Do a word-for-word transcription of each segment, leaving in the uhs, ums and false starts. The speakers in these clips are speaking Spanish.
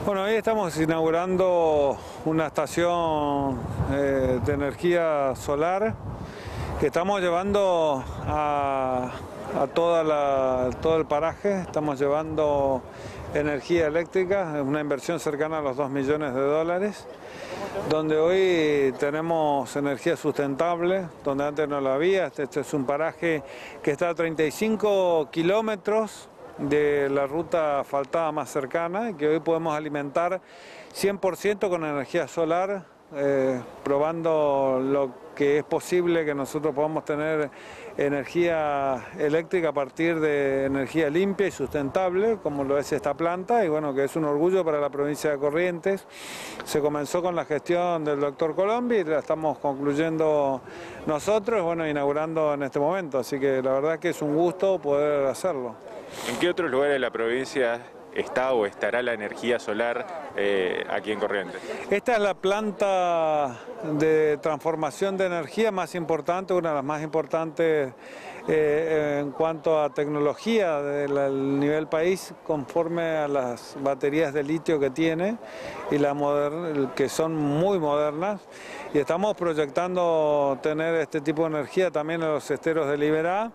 Bueno, hoy estamos inaugurando una estación eh, de energía solar que estamos llevando a, a toda la, todo el paraje. Estamos llevando energía eléctrica, es una inversión cercana a los dos millones de dólares, donde hoy tenemos energía sustentable, donde antes no la había. Este, este es un paraje que está a treinta y cinco kilómetros de la ruta asfaltada más cercana, y que hoy podemos alimentar cien por ciento con energía solar, eh, probando lo que es posible que nosotros podamos tener energía eléctrica a partir de energía limpia y sustentable, como lo es esta planta, y bueno, que es un orgullo para la provincia de Corrientes. Se comenzó con la gestión del doctor Colombi y la estamos concluyendo nosotros, bueno, inaugurando en este momento, así que la verdad que es un gusto poder hacerlo. ¿En qué otros lugares de la provincia está o estará la energía solar eh, aquí en Corrientes? Esta es la planta de transformación de energía más importante, una de las más importantes eh, en cuanto a tecnología del nivel país, conforme a las baterías de litio que tiene y la moder- que son muy modernas. Y estamos proyectando tener este tipo de energía también en los esteros de Liberá.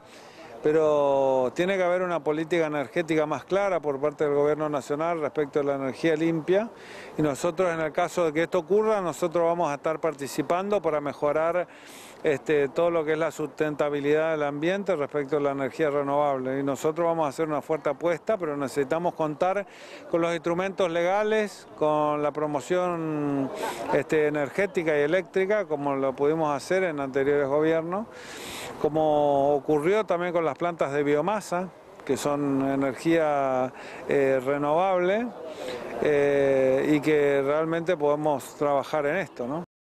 Pero tiene que haber una política energética más clara por parte del gobierno nacional respecto a la energía limpia, y nosotros, en el caso de que esto ocurra, nosotros vamos a estar participando para mejorar este, todo lo que es la sustentabilidad del ambiente respecto a la energía renovable, y nosotros vamos a hacer una fuerte apuesta, pero necesitamos contar con los instrumentos legales, con la promoción este, energética y eléctrica, como lo pudimos hacer en anteriores gobiernos, como ocurrió también con las plantas de biomasa, que son energía eh, renovable, eh, y que realmente podemos trabajar en esto, ¿no?